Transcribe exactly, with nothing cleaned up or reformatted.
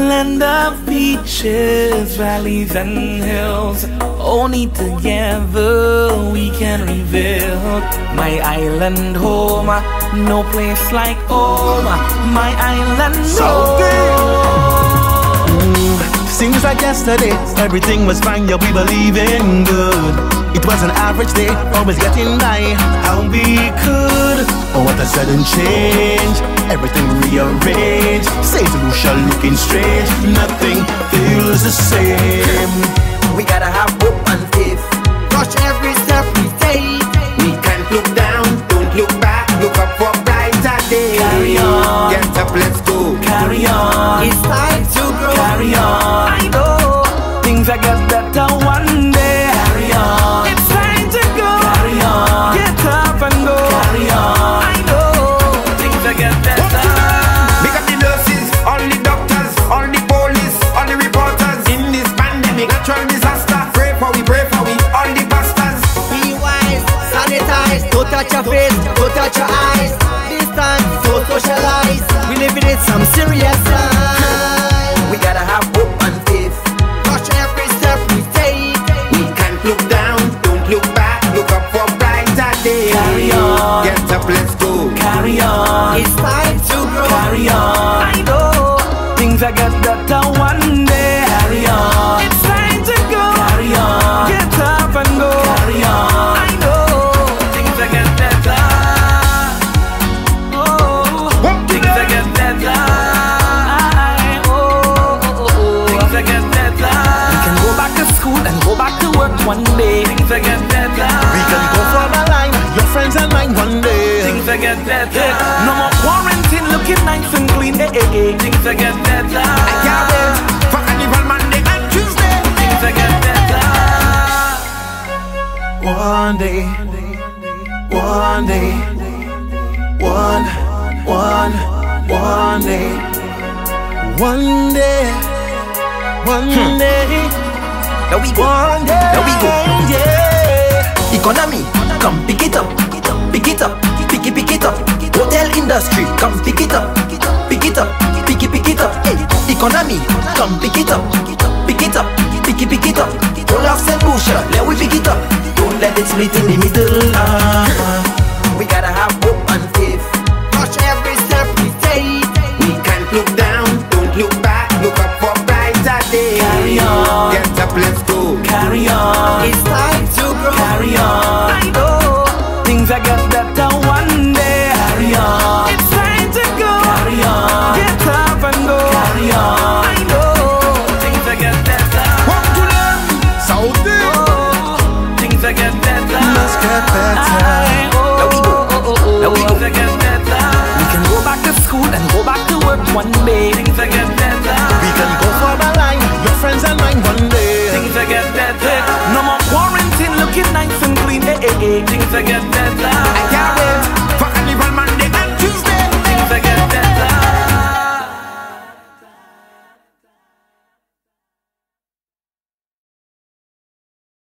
Land of beaches, valleys and hills. Only together we can reveal my island home. No place like home, my island home. Mm, seems like yesterday everything was fine, yeah, we believe in good. It was an average day, always getting by how we could. Oh, what a sudden change, everything rearranged. Saint Lucia looking strange, nothing feels the same. We gotta have hope and faith. Rush every step we take. We can't look down, don't look back. Look up for brighter days. Carry on, get up, let's go. Carry on, it's time to grow. Carry on, I know things are get better one day. Carry on, it's time to go. Carry on, get up and go. Carry on, I know things are get better. Big up the nurses, all the doctors, all the police, all the reporters. In this pandemic, natural disaster, pray for we, pray for we, all the pastors. Be wise, sanitize, don't touch your face, don't touch your eyes. Distance, don't socialize. We living in some serious times. We gotta have hope and faith. Rush every step we take. We can't look down, don't look back. Look up for brighter days. Carry on, get up, let's go. Carry on, it's time to grow. Carry on, I know things are get better one day. Carry on, it's time to go. Carry on, get up and go. Carry on, I know things are get better. Oh, things are get better. Oh, oh, oh, things are get better. We can go back to school and go back to work one day. Things are get better. We can go for the line, your friends and mine one day. Things are get better. No more quarantine, looking nice and clean. Eh, eh, eh. Things are get better. I can't wait for Carnival Monday and Tuesday. Things are get better. One day, one day, one, one, one day, one day, one Hmm. day. Now we go. One day, Now we go. yeah. Economy, come pick it up, pick it up, pick it, pick it up. Hotel industry, come pick it up, pick it up, pick it, pick it up. Hey, economy, come pick it up, pick it up, pick it, pick it up. All of Saint Lucia, let we pick it up. Don't let it split in the middle. Uh,